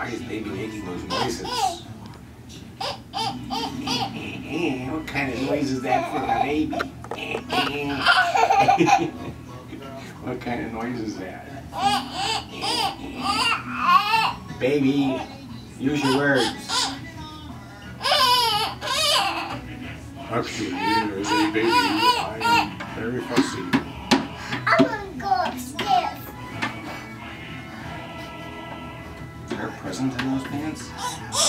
Why is baby making those noises? What kind of noise is that for a baby? What kind of noise is that? Baby, use your words. Actually, as a baby, I'm very fussy. I want to go upstairs. Is there a present in those pants?